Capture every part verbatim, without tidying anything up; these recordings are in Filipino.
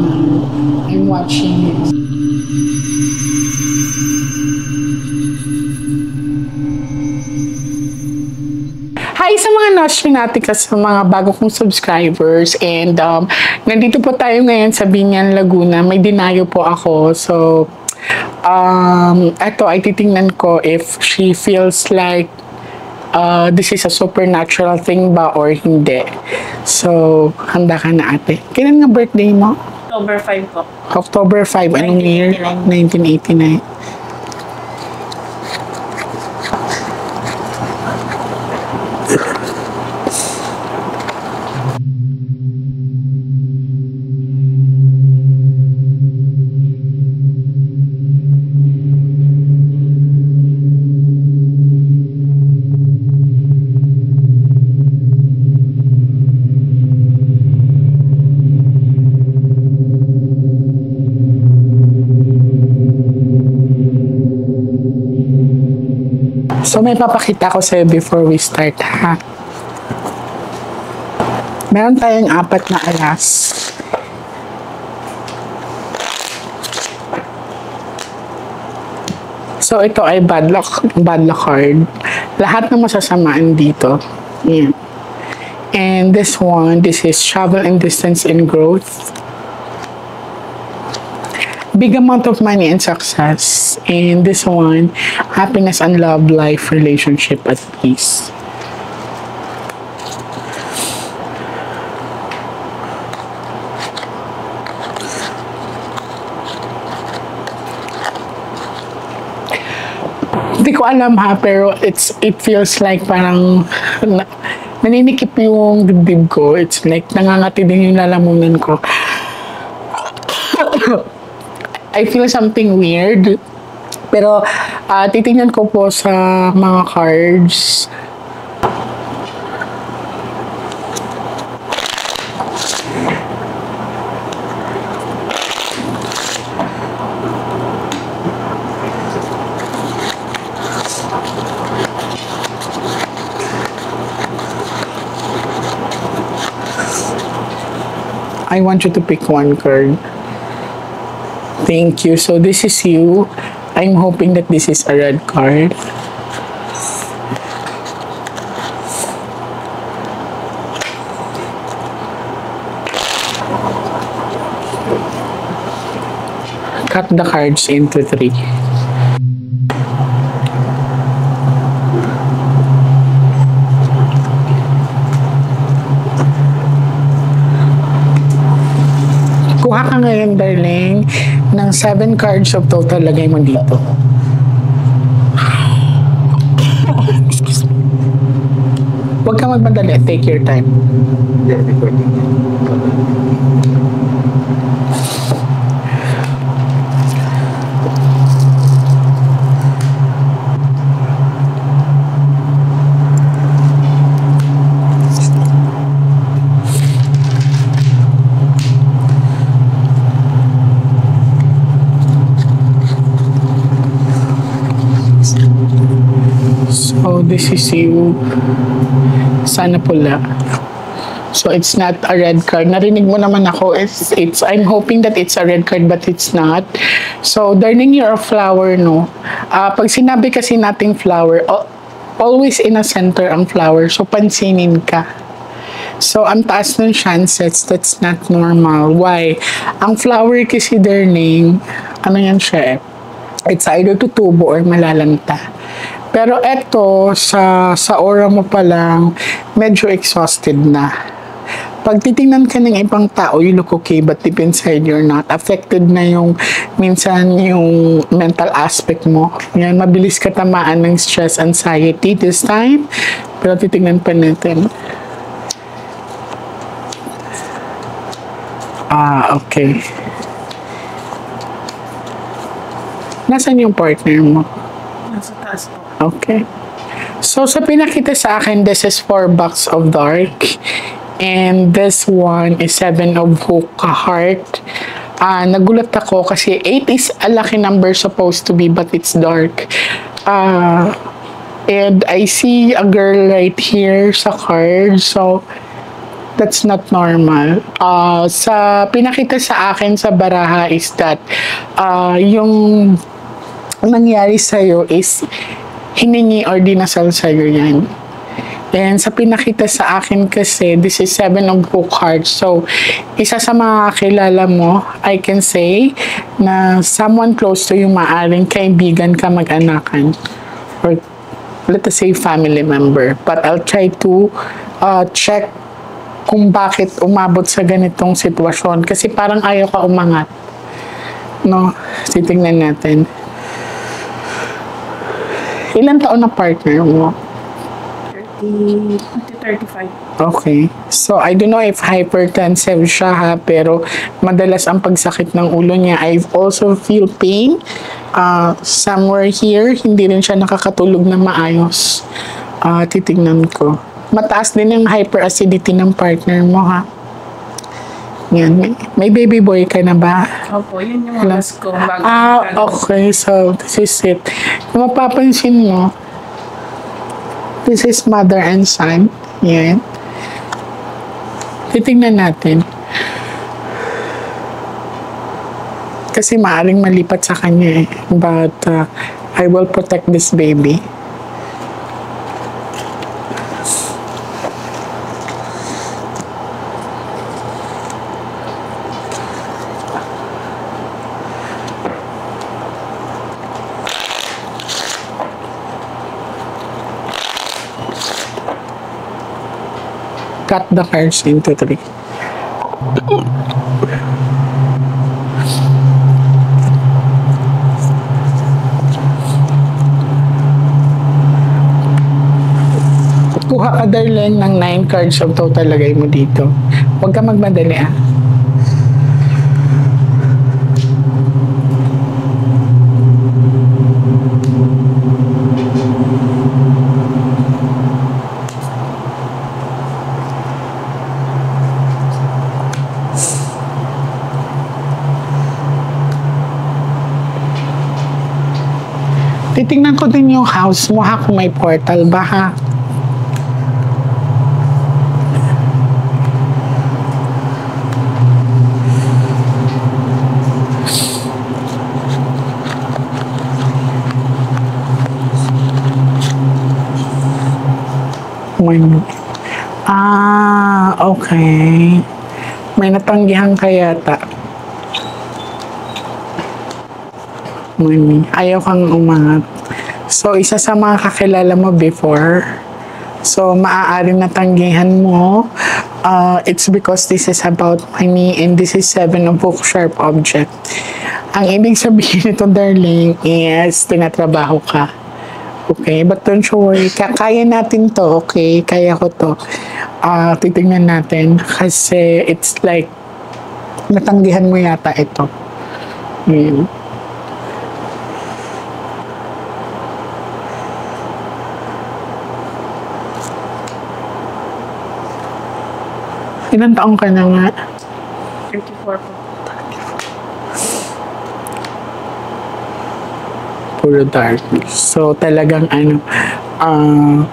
I'm watching it. Hi sa mga Nostranatica, sa mga bago kong subscribers, and um, nandito po tayo ngayon sa Binyan, Laguna. May dinayo po ako, so um, eto ay titingnan ko if she feels like uh, this is a supernatural thing ba or hindi. So, handa ka na ate. Kailan nga birthday mo? October five po. October five, anong year? nineteen eighty-nine. So, may papakita ko sa'yo before we start, ha? Meron tayong apat na alas. So, ito ay bad luck, bad luck card. Lahat ng masasamaan dito. Yan. And this one, this is travel and distance and growth. Big amount of money and success. And this one, happiness and love life, relationship at peace. Hindi ko alam ha, pero it's it feels like parang na, naninikip yung dibdib ko. It's like nangangati din yung lalamunan ko. I feel something weird. Pero, uh, titingnan ko po sa mga cards. I want you to pick one card. Thank you. So this is you. I'm hoping that this is a red card. Cut the cards into three. Kuha ka ngayon, darling, ng seven cards of total, lagay mo dito. Huwag ka magmadali. Take your time. So, this is you. Sana pula. So, it's not a red card. Narinig mo naman ako. It's, it's, I'm hoping that it's a red card, but it's not. So, darling, you're a flower, no? Uh, pag sinabi kasi nating flower, always in a center ang flower. So, pansinin ka. So, ang taas ng chances, that's not normal. Why? Ang flower kasi, darling, ano yan siya eh? It's either tutubo or malalanta. Pero eto, sa, sa aura mo pa lang, medyo exhausted na. Pag titingnan ka ng ibang tao, you look okay, but deep inside, you're not. Affected na yung, minsan, yung mental aspect mo. Yan, mabilis ka tamaan ng stress, anxiety this time. Pero titingnan pa natin. Ah, okay. Nasaan yung partner mo? Nasa taas po. Okay. So, sa pinakita sa akin, this is four bucks of dark. And this one is seven of hook, heart. Uh, nagulat ako kasi eight is a lucky number supposed to be, but it's dark. Uh, and I see a girl right here sa card. So, That's not normal. Uh, sa pinakita sa akin sa baraha is that uh, yung nangyari sa'yo is hiningi or dinasal sa'yo yan. And sa pinakita sa akin kasi, this is seven of book hearts. So, isa sa mga kilala mo, I can say, na someone close to you, maaring kaibigan ka, mag-anakan. Or let us say family member. But I'll try to uh, check kung bakit umabot sa ganitong sitwasyon. Kasi parang ayaw ka umangat. No? Titingnan natin. Ilan taon na partner mo? thirty, thirty-five. Okay. So, I don't know if hypertensive siya ha, pero madalas ang pagsakit ng ulo niya. I also feel pain uh, somewhere here. Hindi rin siya nakakatulog na maayos. Uh, titignan ko. Mataas din yung hyperacidity ng partner mo ha. Yan. May, may baby boy ka na ba? Opo, yun yung last ko. Bago Ah, okay. So, this is it. Kung mapapansin mo, this is mother and son. Yan. Titingnan natin. Kasi maaring malipat sa kanya eh. But, uh, I will protect this baby. Cut the cards into three. Kuha ka darling ng nine cards of total, lagay mo dito. Huwag ka magmadali ah. Titingnan ko din yung house mo ha, kung may portal ba ha. May, ah, okay. May natanggihan ka yata. May, ayaw kang umangat. So, isa sa mga kakilala mo before. So, maaaring natanggihan mo. Uh, it's because this is about money and this is seven of book sharp object. Ang ibig sabihin nito, darling, is tinatrabaho ka. Okay? But don't you worry. Kaya natin to, okay? Kaya ko to. Uh, titignan natin. Kasi it's like natanggihan mo yata ito. Hmm. Ilan taong ka na nga? thirty-four po. Puro darkness. So, talagang ano, uh,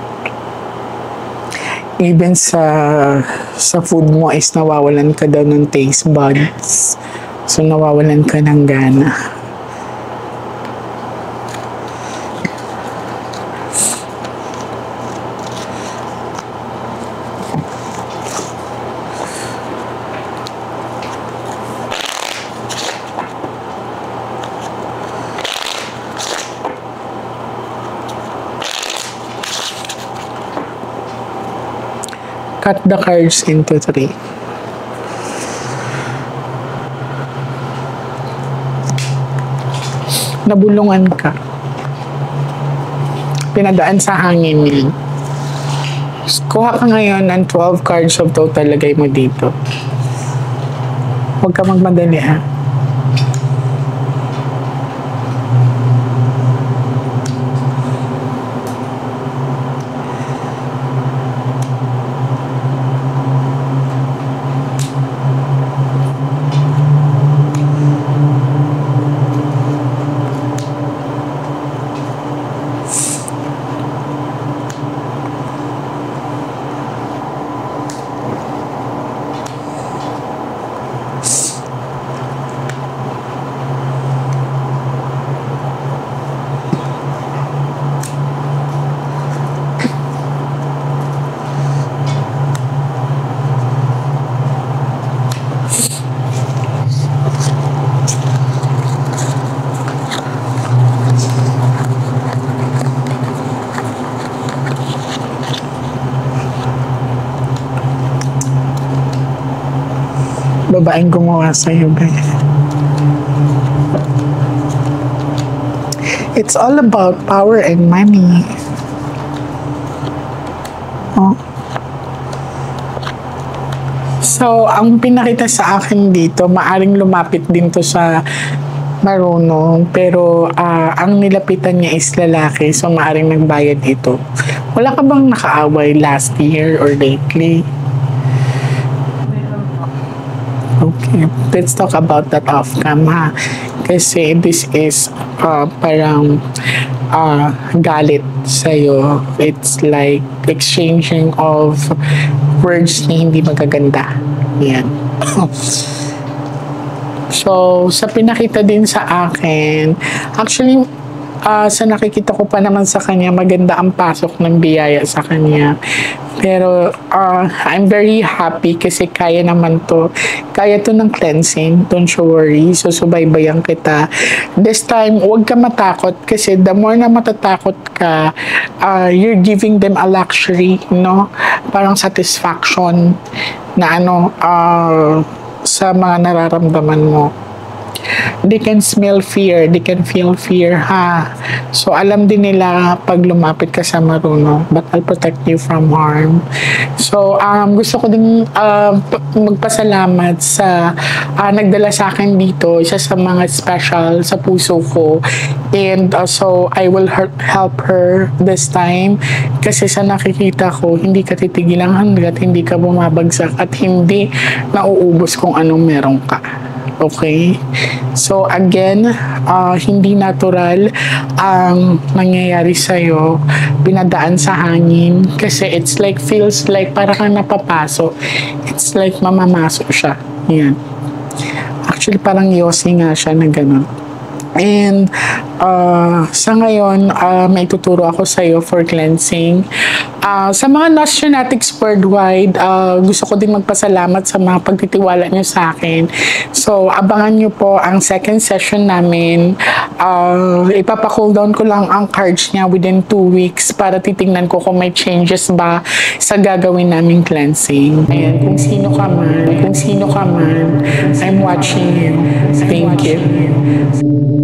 even sa sa food mo is nawawalan ka daw ng taste buds. So, nawawalan ka ng gana. Cut the cards into three. Nabulungan ka. Pinadaan sa hangin yan. Kuha ka ngayon ng twelve cards of total, lagay mo dito. Huwag ka magmadali ha. babaeng gumawa sa'yo, be. It's all about power and money. Oh. So, ang pinakita sa akin dito, maaring lumapit din to sa marunong, pero ah, ang nilapitan niya is lalaki, so maaring nagbayad ito. Wala ka bang nakaaway last year or lately? Meron po. Okay, let's talk about that off-cam, ha? Kasi this is uh, parang uh, galit sa'yo. It's like exchanging of words na hindi magaganda. Yan. So, sa pinakita din sa akin, actually, uh, sa nakikita ko pa naman sa kanya, maganda ang pasok ng biyaya sa kanya. Pero, uh, I'm very happy kasi kaya naman to. Kaya to ng cleansing. Don't you worry. So, subaybayan kita. This time, huwag ka matakot kasi the more na matatakot ka, uh, you're giving them a luxury, no? Parang satisfaction na ano, uh, sa mga nararamdaman mo. They can smell fear, they can feel fear, ha? So, alam din nila pag lumapit ka sa marunong, but I'll protect you from harm. So, um, gusto ko din uh, magpasalamat sa uh, nagdala sa akin dito, isa sa mga special sa puso ko. And uh, so, I will her- help her this time kasi sa nakikita ko, hindi ka titigilan hanggat hindi ka bumabagsak at hindi nauubos kung anong meron ka. Okay? So, again, uh, hindi natural ang nangyayari sa'yo. Binadaan sa hangin. Kasi it's like, feels like para kang napapasok. It's like mamamasok siya. Yan. Actually, parang yosi nga siya na gano'n. And uh, sa ngayon, uh, may tuturo ako sa iyo for cleansing. Uh, sa mga Nostrionatics worldwide, uh, gusto ko din magpasalamat sa mga pagtitiwala niyo sa akin. So, abangan niyo po ang second session namin. Uh, ipapa-cool down ko lang ang cards niya within two weeks para titingnan ko kung may changes ba sa gagawin naming cleansing. Ayan, kung sino ka man, kung sino ka man, I'm watching you. Thank you.